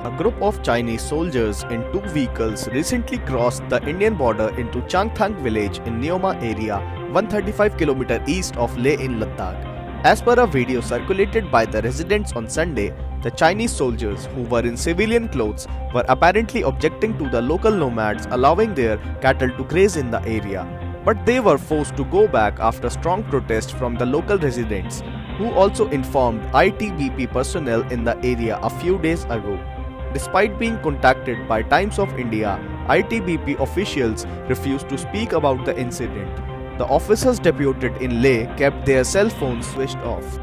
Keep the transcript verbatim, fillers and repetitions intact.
A group of Chinese soldiers in two vehicles recently crossed the Indian border into Changthang village in Neoma area, one hundred thirty-five kilometers east of Leh in Ladakh. As per a video circulated by the residents on Sunday, the Chinese soldiers, who were in civilian clothes, were apparently objecting to the local nomads allowing their cattle to graze in the area. But they were forced to go back after strong protest from the local residents, who also informed I T B P personnel in the area a few days ago. Despite being contacted by Times of India, I T B P officials refused to speak about the incident. The officers deputed in Leh kept their cell phones switched off.